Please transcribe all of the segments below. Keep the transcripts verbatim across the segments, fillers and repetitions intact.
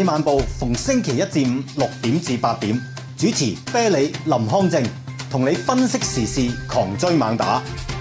漫步逢星期一至五六點至八點，主持啤梨林康正，同你分析時事，狂追猛打。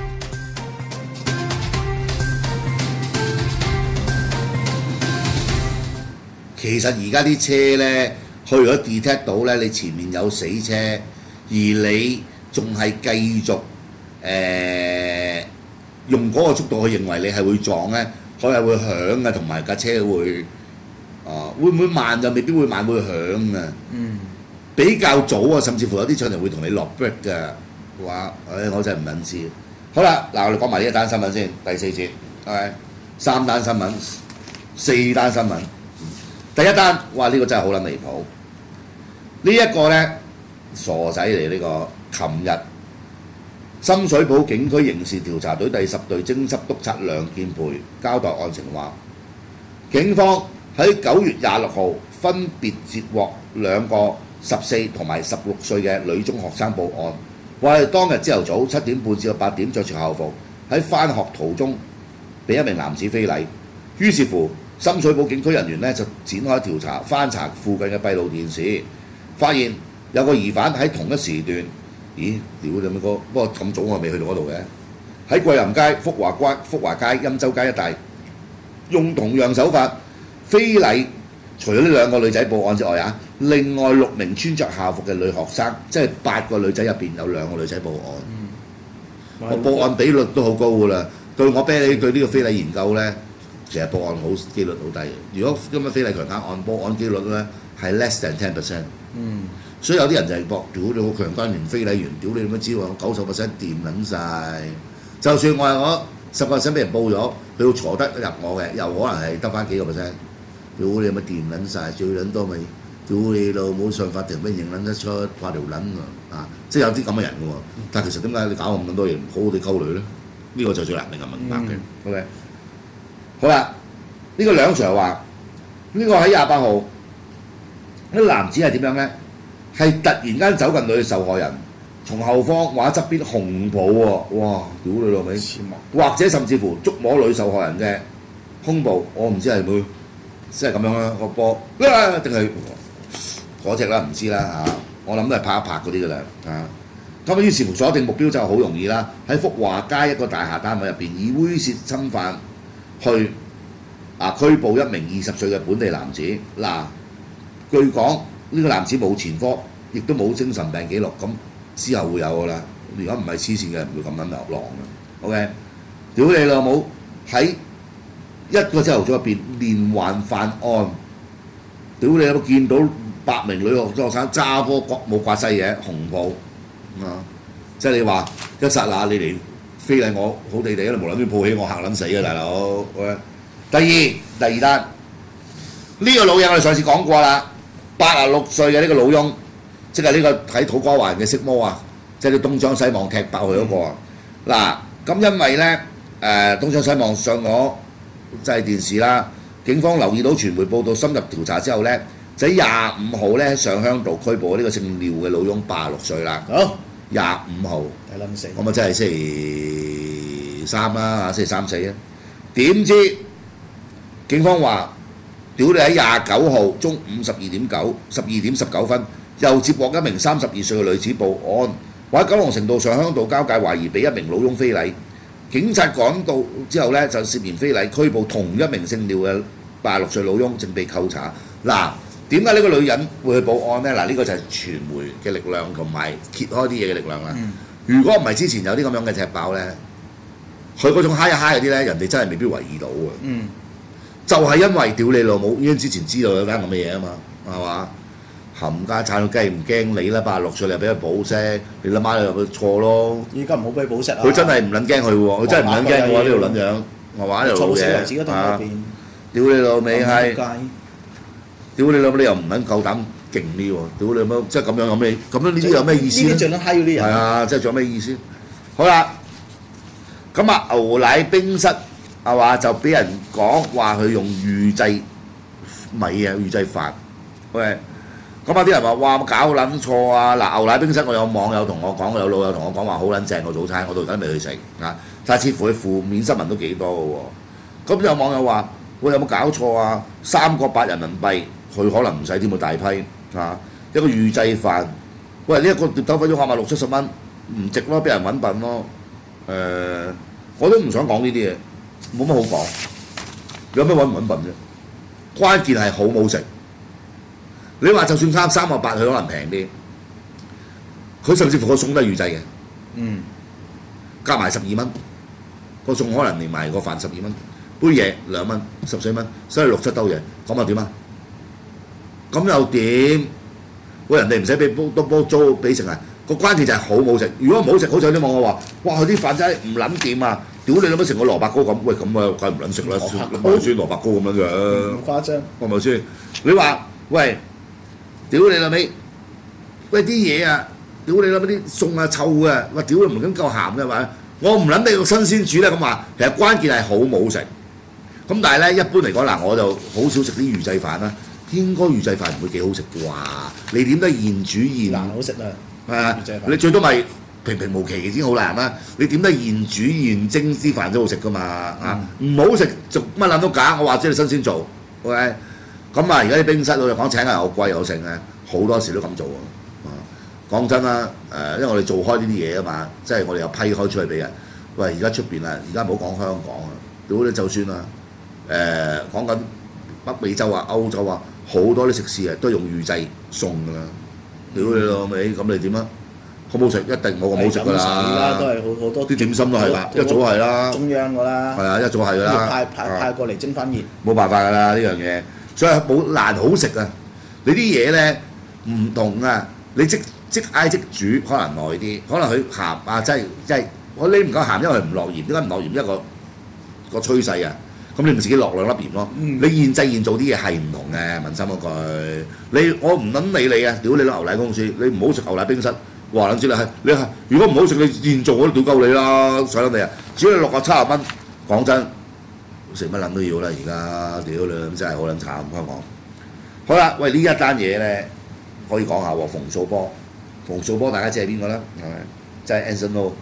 其實而家啲車咧，去咗 detect 到咧，你前面有死車，而你仲係繼續誒、呃、用嗰個速度去認為你係會撞咧，佢係會響嘅，同埋架車會啊、呃、會唔會慢就未必會慢，會響啊。嗯。比較早啊，甚至乎有啲廠人會同你落 break 嘅話，唉，我真係唔撚知。好啦，嗱，我哋講埋呢一單新聞先，第四節，係三單新聞，四單新聞。第一單，哇！呢、這個真係好撚離譜。這個、呢一個咧，傻仔嚟呢個。琴日深水埗警區刑事調查隊第十隊偵緝督察梁建培交代案情話，警方喺九月廿六號分別接獲兩個十四同埋十六歲嘅女中學生報案，話係當日朝頭早七點半至到八點着住校服喺返學途中俾一名男子非禮，於是乎深水埗警區人員呢就展開調查，翻查附近嘅閉路電視，發現有個疑犯喺同一時段，咦？屌你乜哥！不過咁早我未去到嗰度嘅，喺桂林街、福華街、福華街、欽州街一帶，用同樣手法非禮。除咗呢兩個女仔報案之外啊，另外六名穿着校服嘅女學生，即係八個女仔入邊有兩個女仔報案。嗯、我報案比率都好高㗎啦。據我啤你對呢個非禮研究咧，其實報案好機率好低。如果今日非禮強姦案報案機率咧係 less than ten percent。嗯。所以有啲人就係搏，屌你個強姦完非禮完，屌你點樣知我九十 percent 掂撚晒？就算我係我十個 percent 俾人報咗，佢要坐得入我嘅，又可能係得翻幾個 percent。屌你咪掂撚晒，最撚多咪屌你老母上法庭咩認撚得出，掛條撚啊！啊，即係有啲咁嘅人嘅喎。但係其實點解你搞咁多嘢唔好好地溝女咧？呢、這個就最難令人明白嘅。嗯、OK， 好啦，呢、這個梁 Sir 話呢、這個喺廿八號，呢、這個男子係點樣咧？係突然間走近女受害人，從後方或者側邊紅抱喎，哇！屌你老味，或者甚至乎觸摸女受害人嘅胸部，我唔知係會即係咁樣啦個波，定係嗰隻啦，唔知啦嚇。我諗都係拍一拍嗰啲㗎啦啊。咁於是乎鎖定目標就好容易啦，喺福華街一個大廈單位入邊，以猥褻侵犯去啊拘捕一名二十歲嘅本地男子。嗱、啊，據講。呢個男子冇前科，亦都冇精神病記錄，咁之後會有㗎啦。如果唔係黐線嘅，唔會咁撚流浪嘅。OK， 屌你老母喺一個朝頭早入邊連環犯案，屌你有冇見到八名女學生揸波國冇刮西嘢紅袍啊！即係你話一剎那你嚟非禮我好地地，無啦啦抱起我嚇撚死啊大佬。OK， 第二第二單呢、這個老嘢我哋上次講過啦。八十六歲嘅呢個老翁，即係呢個喺土瓜灣嘅色魔啊，即係啲東張西望踢爆佢嗰個啊！嗱，咁因為咧誒、呃、東張西望上咗即係電視啦，警方留意到傳媒報道，深入調查之後咧，就喺廿五號咧喺上鄉道拘捕呢個姓廖嘅老翁，八十六歲啦。好，廿五號，咁啊真係星期三啦，星期三四啊，點知警方話？屌你喺廿九號中午十二點九十二點十九分，又接獲一名三十二歲嘅女子報案，話喺九龍城道上鄉道交界懷疑俾一名老翁非禮。警察趕到之後咧，就涉嫌非禮拘捕同一名姓廖嘅八十六歲老翁，正被扣查。嗱，點解呢個女人會去報案咧？嗱，呢個就係傳媒嘅力量同埋揭開啲嘢嘅力量啦。嗯、如果唔係之前有啲咁樣嘅踢爆咧，佢嗰種嗨一嗨嗰啲咧，人哋真係未必懷疑到嘅。嗯。就係因為屌你老母，已經之前知道有間咁嘅嘢啊嘛，係嘛？冚家鏟雞唔驚你啦，八十六歲你俾佢保釋，你諗下你入去錯咯。依家唔好俾佢保釋啊！佢真係唔撚驚佢喎，佢真係唔撚驚我呢條撚樣，我話呢條老嘢啊！屌你老味係，屌你老母你又唔撚夠膽勁啲喎！屌你老母即係咁樣有咩？咁樣呢啲有咩意思咧？呢啲盡得閪嗰啲人係啊，即係仲有咩意思？好啦，咁啊牛奶冰室。係嘛？就俾人講話佢用預製米啊，預製飯。喂，咁啊啲人話：哇，搞撚錯啊！嗱，牛奶冰室我有網友同我講，有老友同我講話好撚正個早餐，我到而家未去食啊。但係似乎佢負面新聞都幾多嘅喎。咁有網友話：喂，有冇搞錯啊？三個八人民幣佢可能唔使添喎大批啊，一個預製飯，喂呢一個碟頭粉咗下賣六七十蚊，唔值咯，俾人揾笨咯。誒、呃，我都唔想講呢啲嘢，冇乜好講。有咩揾唔揾笨啫？關鍵係好冇食。你話就算啱三個八，佢可能平啲，佢甚至乎個餸都係預製嘅。 嗯， 加埋十二蚊，個餸可能連埋個飯十二蚊，杯嘢兩蚊，十四蚊，所以六七兜嘢，咁又點啊？咁又點？喂，人哋唔使俾煲多煲租俾食啊！個關鍵就係好冇食。如果唔好食，好似有啲網友話：哇，佢啲飯真係唔撚掂啊！屌你諗乜成個蘿蔔糕咁？喂，咁啊，梗係唔撚食啦，酸酸蘿蔔糕咁樣樣， 唔誇張， 係咪先？你話喂，屌你老味，喂啲嘢啊！屌你啦！嗰啲餸啊臭嘅，話屌你唔敢夠鹹嘅話，我唔撚你個新鮮煮咧咁話，其實關鍵係好冇食。咁但係咧，一般嚟講嗱，我就好少食啲預製飯啦。應該預製飯唔會幾好食啩？你點都現煮現難好食啊！ 係啊，你最多咪平平無奇先好難啦。你點都現煮現蒸啲飯都好食噶嘛啊！唔好食就乜撚都假。我話知你新鮮做，OK？咁啊，而家啲冰室老實講請人又貴又剩啊，好多時都咁做啊。講真啦，誒，因為我哋做開呢啲嘢啊嘛，即係我哋有批開出去俾人。喂，而家出邊啊，而家唔好講香港啊，屌你就算啦，誒講緊北美洲啊、歐洲啊，好多啲食肆啊都用預製餸㗎啦。屌你老味，咁你點啊？好冇食一定冇咁好食㗎啦。 而家都係好好多啲點心都係㗎，一早係啦。 中央㗎啦。 係啊，一早係㗎啦。 派派派過嚟蒸翻熱。 冇辦法㗎啦呢樣嘢，所以冇難好食啊！你啲嘢咧唔同啊，你即即嗌即煮可能耐啲，可能佢鹹啊，真係真係我你唔夠鹹，因為佢唔落鹽，點解唔落鹽？一個個趨勢啊！咁你咪自己落兩粒鹽咯。嗯、你現製現做啲嘢係唔同嘅，問心嗰句。你我唔撚理你啊！屌你攞牛奶公司，你唔好食牛奶冰室，話撚知你係你係，如果唔好食你現做我都屌鳩你啦，使撚你啊！只要你落個七十蚊，講真，食乜撚都要啦而家，屌你真係好撚慘香港。好啦，喂呢一單嘢咧可以講下喎，馮素波，馮素波大家知係邊個啦？係咪？即係 Anson Lo。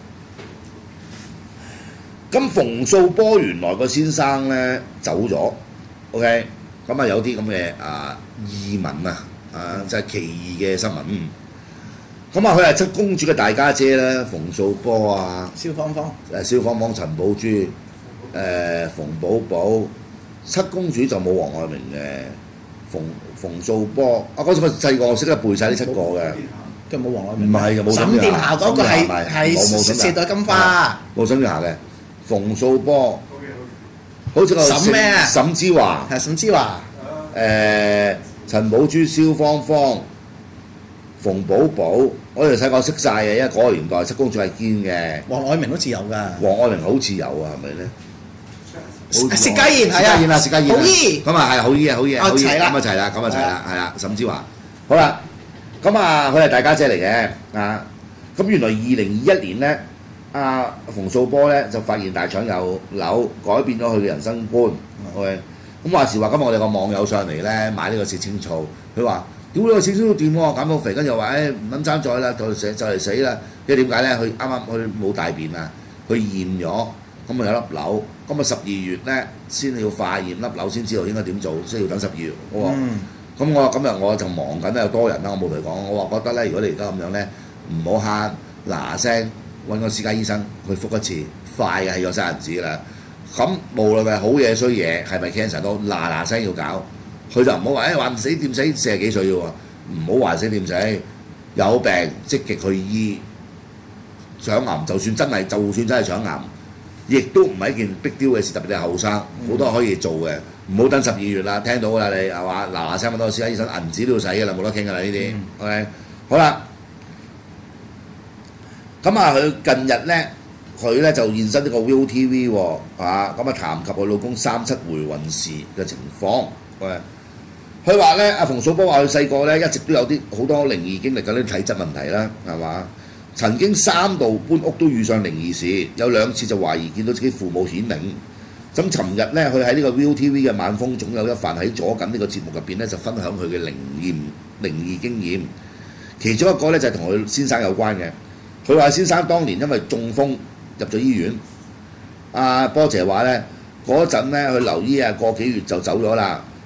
咁馮素波原來個先生咧走咗 ，OK，咁啊有啲咁嘅啊異聞啊，啊即係奇異嘅新聞。咁啊佢係七公主嘅大家姐啦，馮素波啊， 蕭芳芳， 誒蕭芳芳、陳寶珠、誒、呃、馮寶寶，七公主就冇黃愛明嘅。馮馮素波啊！嗰陣我細個我識得背晒呢七個嘅， 佢冇黃愛明。 唔係就冇沈殿霞嗰個係係四代金花， 冇沈殿霞嘅。馮素波，好似個沈咩啊？ 沈之華， 係沈之華。 誒陳寶珠、蕭芳芳、馮寶寶，我哋細個識晒嘅，因為嗰個年代七公主係堅嘅。 黃愛明好似有㗎。 黃愛明好似有啊，係咪咧？ 薛家燕係啊， 薛家燕啊， 好姨咁啊係好姨啊，好姨，好姨咁啊齊啦，咁啊齊啦，係啦，沈之華。好啦，咁啊佢係大家姐嚟嘅啊。咁原來二零二一年咧，阿馮素波咧就發現大腸有瘤，改變咗佢嘅人生觀。OK，咁話時話，今日我哋個網友上嚟咧買呢個切青醋，佢話：屌你個切青醋掂喎，減到肥，跟住又話誒唔撚爭在啦，就死就嚟死啦。因為點解咧？佢啱啱佢冇大便啊，佢驗咗。咁啊有粒瘤，咁啊十二月咧先要化驗粒瘤先知道應該點做，即係要等十二月。我話，咁、嗯、我今日我就忙緊有多人啦，我冇同佢講，我話覺得咧，如果你而家咁樣咧，唔好慳，嗱嗱聲揾個私家醫生去覆一次，快嘅係有三日子啦。咁無論係好嘢衰嘢，係咪 cancer 都嗱嗱聲要搞，佢就唔好話誒話唔死掂死，四十幾歲要喎，唔好話死掂死，有病積極去醫，腸癌就算真係就算真係腸癌。亦都唔係一件逼雕嘅事，特別你後生，好多可以做嘅，唔好等十二月啦，聽到㗎啦你係嘛？嗱嗱聲揾到個私家醫生，銀紙都要使㗎啦，冇得傾㗎啦呢啲。OK，好啦，咁啊佢近日咧，佢咧就現身呢個 Viu T V 喎，啊咁啊談及佢老公三七回魂時嘅情況。喂，佢話咧，阿馮素波話佢細個咧一直都有啲好多靈異經歷嘅啲體質問題啦，係嘛？曾經三度搬屋都遇上靈異事，有兩次就懷疑見到自己父母顯靈。咁尋日咧，佢喺呢個 Viu T V 嘅晚風總有一飯喺左緊呢個節目入邊咧，就分享佢嘅靈驗靈異經驗。其中一個咧就係同佢先生有關嘅。佢話先生當年因為中風入咗醫院，阿波姐話咧嗰陣咧佢留醫啊，個幾月就走咗啦。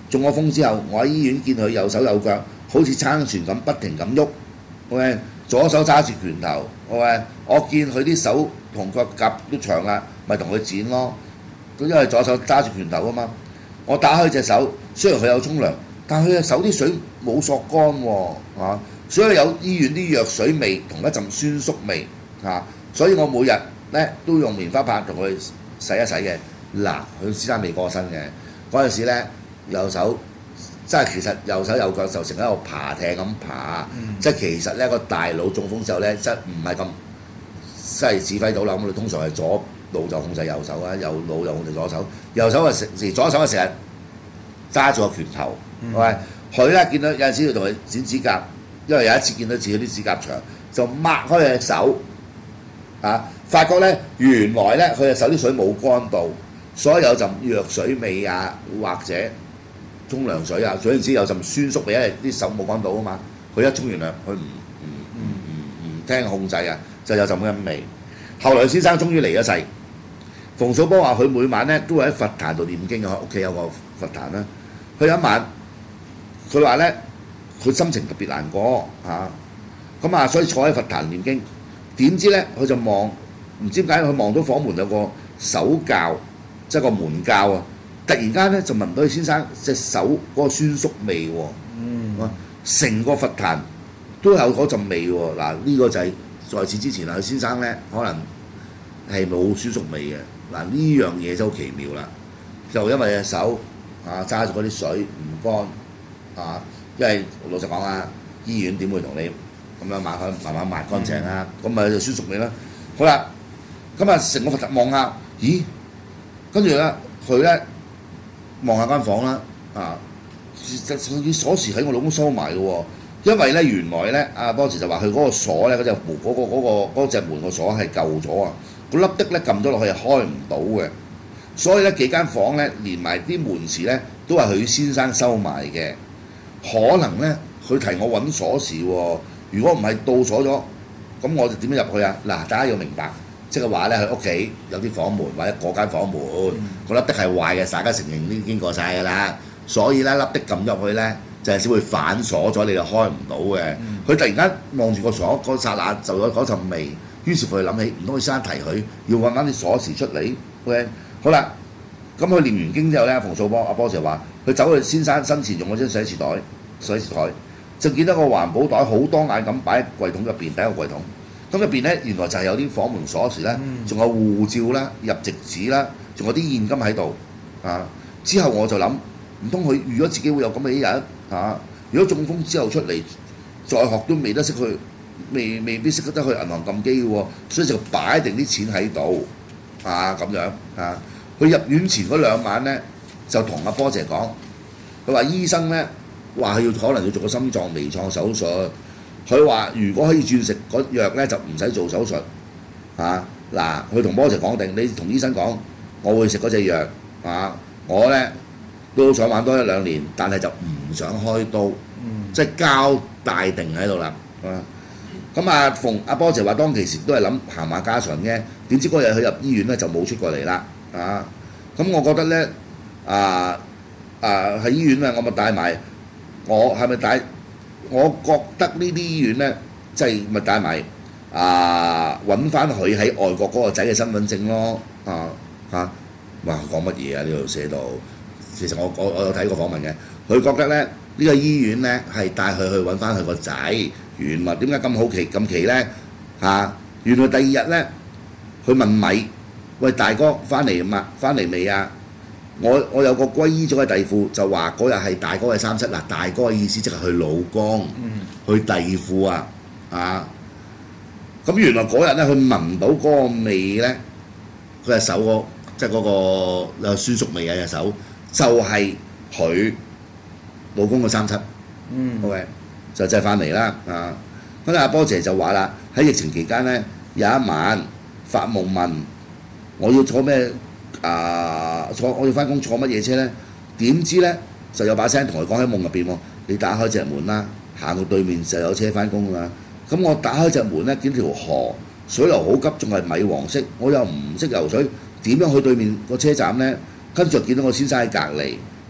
中咗風之後，我喺醫院見佢有手有腳，好似撐船咁不停咁喐。OK， 左手揸住拳頭。OK， 我見佢啲手同腳夾都長啦，咪同佢剪咯。因為左手揸住拳頭啊嘛。我打開隻手，雖然佢有沖涼，但佢隻手啲水冇索乾喎，啊，所以有醫院啲藥水味同一陣酸縮味嚇、啊，所以我每日咧都用棉花棒同佢洗一洗嘅。嗱，佢先生未過身嘅嗰陣時咧，右手即係其實右手右腳就成一個爬艇咁爬，嗯、即係其實咧個大腦中風之後咧，即係唔係咁即係指揮到啦。咁你通常係左腦就控制右手啦，右腦就控制左手，右手啊成時左手啊成日揸住個拳頭，係咪、嗯？佢咧見到有陣時要同佢剪指甲，因為有一次見到自己啲指甲長，就擘開隻手啊，發覺咧原來咧佢隻手啲水冇乾到，所以有陣藥水味啊，或者沖涼水啊，總言之有陣酸縮味，因為啲手冇乾到啊嘛。佢一沖完涼，佢唔唔唔唔唔聽控制啊，就有陣咁嘅味。後來先生終於離咗世。馮素波話：佢每晚咧都會喺佛壇度念經嘅，屋企有個佛壇啦。佢有一晚，佢話咧，佢心情特別難過嚇，咁啊，所以坐喺佛壇念經。點知咧，佢就望，唔知點解佢望到房門有個手鉸，即係個門鉸啊！突然間咧就聞到佢先生隻手嗰個酸縮味喎，嗯，成個佛壇都有嗰陣味喎。嗱，呢個就係在此之前啊，佢先生咧可能係冇酸縮味嘅。嗱，呢樣嘢就好奇妙啦，就因為隻手啊揸住嗰啲水唔乾啊，因為老實講啊，醫院點會同你咁樣抹開慢慢抹乾淨啊？咁咪就酸熟味啦。好啦，咁啊成個佛壇望下，咦？跟住咧佢咧望下間房啦，啊，佢鎖匙喺我老公收埋嘅喎，因為咧原來咧阿波士就話佢嗰個鎖咧嗰隻門嗰個嗰個嗰隻門個鎖係舊咗啊。嗰粒的咧撳咗落去係開唔到嘅，所以咧幾間房咧連埋啲門匙咧都係佢先生收埋嘅。可能咧佢提我揾鎖匙喎，如果唔係到鎖咗，咁我就點樣入去啊？嗱，大家要明白，即係話咧佢屋企有啲房門或者嗰間房門，嗰粒的係壞嘅，大家承認呢經過晒㗎啦。所以咧粒的撳入去咧，就係只會反鎖咗，你就開唔到嘅。佢、嗯、突然間望住個鎖，嗰剎那就有嗰陣味。於是乎佢諗起，唔通佢先生提佢要揾翻啲鎖匙出嚟 ？OK， 好啦，咁佢念完經之後咧，馮素波阿波就話：佢走去先生身前用嗰張寫字袋、寫字台，就見到個環保袋好多眼咁擺喺櫃桶入邊，第一個櫃桶。咁入邊咧原來就係有啲房門鎖匙啦，仲有護照啦、入籍紙啦，仲有啲現金喺度啊。之後我就諗，唔通佢預咗自己會有咁嘅一日啊？如果中風之後出嚟再學都未得識去。未未必識得去銀行撳機嘅喎，所以就擺定啲錢喺度啊咁樣啊。佢入院前嗰兩晚咧，就同阿波姐講，佢話醫生咧話佢要可能要做個心臟微創手術，佢話如果可以轉食嗰藥咧就唔使做手術啊。嗱，佢同波姐講定，你同醫生講，我會食嗰隻藥啊。我咧都想玩多一兩年，但係就唔想開刀，嗯、即係交大定喺度啦。啊咁啊，馮阿波就話當其時都係諗行馬家常嘅，點知嗰日佢入醫院咧就冇出過嚟啦，啊！咁我覺得咧，啊啊喺醫院啊，我咪帶埋，我係咪帶？我覺得呢啲醫院咧，即係咪帶埋啊揾翻佢喺外國嗰個仔嘅身份證咯，啊嚇！哇講乜嘢啊？呢度寫到，其實我我我有睇過訪問嘅，佢覺得咧呢、呢個醫院咧係帶佢去揾翻佢個仔。原來點解咁好奇咁奇咧？嚇、啊！原來第二日咧，佢問米：喂大哥，翻嚟嘛？翻嚟未啊？我我有個歸依咗嘅弟婦就話嗰日係大哥嘅三七嗱，大哥嘅意思即係佢老公，佢、嗯、弟婦啊啊！咁原來嗰日咧，佢聞到嗰個味咧，佢隻手個即係嗰個有酸熟味嘅隻手，就係、是、佢老公嘅三七。嗯 ，OK。就即係翻嚟啦啊！咁阿波姐就話啦，喺疫情期間咧，有一晚發夢問我要坐咩啊？坐我要翻工坐乜嘢車咧？點知咧就有把聲同佢講喺夢入邊喎，你打開隻門啦，行到對面就有車翻工㗎啦。咁我打開隻門咧，見條河水流好急，仲係米黃色，我又唔識游水，點樣去對面個車站咧？跟住就見到我先生喺隔離，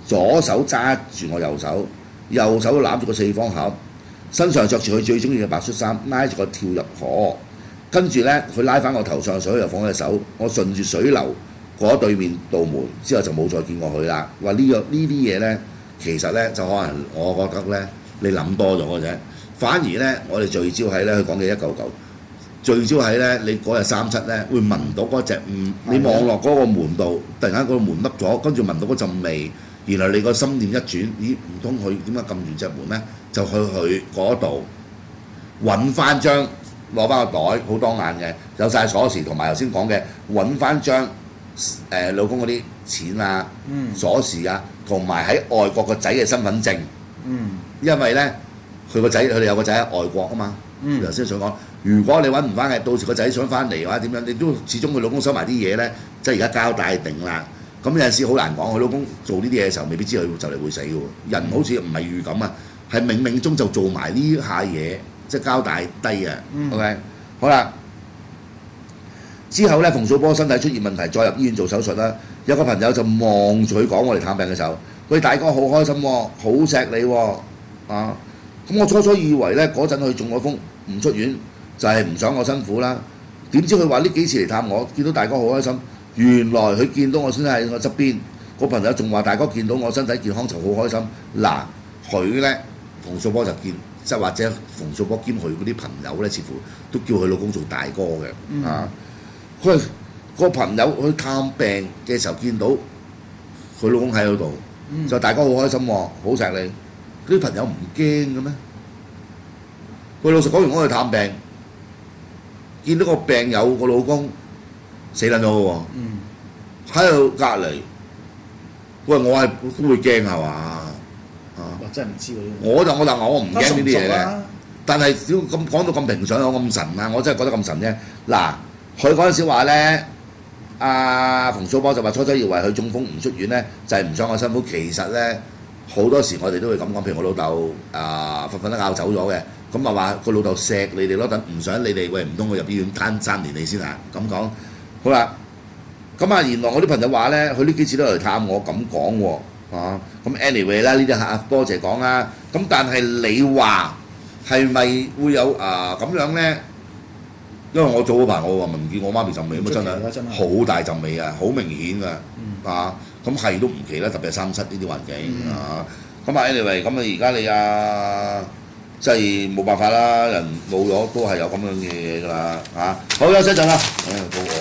左手揸住我右手，右手攬住個四方盒，身上着住佢最中意嘅白恤衫，拉住個跳入河，跟住咧佢拉翻我頭上水又放隻手，我順住水流過對面道門，之後就冇再見過佢啦。話呢個呢啲嘢咧，其實咧就可能我覺得咧你諗多咗嘅啫，反而咧我哋聚焦喺咧佢講嘅一嚿嚿。聚焦喺咧，你嗰日三七咧會聞到嗰隻嗯，你望落嗰個門度，突然間嗰個門凹咗，跟住聞到嗰陣味，然後你個心念一轉，咦唔通佢點解撳完隻門咧？就去佢嗰度揾翻張攞翻個袋，好當眼嘅，有晒鎖匙同埋頭先講嘅揾翻張誒老公嗰啲錢啊、 嗯、 鎖匙啊，同埋喺外國個仔嘅身份證， 嗯， 因為咧佢個仔佢哋有個仔喺外國啊嘛， 嗯， 頭先想講。如果你揾唔翻嘅，到時個仔想翻嚟或者點樣，你都始終佢老公收埋啲嘢咧，即係而家交代定啦。咁有陣時好難講，佢老公做呢啲嘢嘅時候，未必知佢就嚟會死嘅喎。人好似唔係預感啊，係冥冥中就做埋呢下嘢，即係交代低啊。 嗯、 OK， 好啦。之後咧，馮素波身體出現問題，再入醫院做手術啦。有個朋友就望住佢講我嚟探病嘅時候，喂大哥好開心喎、哦，好錫你喎、哦，啊！咁我初初以為咧嗰陣佢中咗風唔出院。就係唔想我辛苦啦，點知佢話呢幾次嚟探我，見到大哥好開心。原來佢見到我身體喺我側邊，個朋友仲話大哥見到我身體健康就好開心。嗱，佢咧馮素波就見，即係或者馮素波兼佢嗰啲朋友咧，似乎都叫佢老公做大哥嘅、嗯、啊。佢個朋友去探病嘅時候見到佢老公喺嗰度，嗯、就大哥好開心喎，好錫你。啲朋友唔驚嘅咩？佢老實講完，我去探病。見到個病友個老公死撚咗喎，喺度隔離，喂我係都會驚係嘛？啊！ 我真係唔知喎。 我就我就我唔驚呢啲嘢嘅，但係屌咁講到咁平常，我咁神啊！我真係覺得咁神啫。嗱，佢嗰陣時話咧，阿馮素波就話初初以為佢中風唔出院咧，就係、是、唔想我辛苦。其實咧好多時我哋都會咁講，譬如我老豆啊瞓瞓得覺走咗嘅。咁啊話個老豆錫你哋咯，等唔想你哋喂唔通我入醫院攤三年你先啊？咁講好啦。咁啊，原來我啲朋友話咧，佢呢幾次都嚟探我咁講喎，啊咁 anyway 啦，呢啲客多謝講啦。咁但係你話係咪會有啊咁樣咧？因為我早嗰排我話聞見我媽咪陣味咁啊，真係好大陣味啊，好明顯㗎、嗯、啊！咁係都唔奇啦，特別係三七呢啲環境、嗯、啊。咁啊 anyway， 咁啊而家你啊〜即係冇辦法啦，人冇咗都係有咁樣嘅嘢㗎啦嚇。好，休息一陣啦。誒，到我。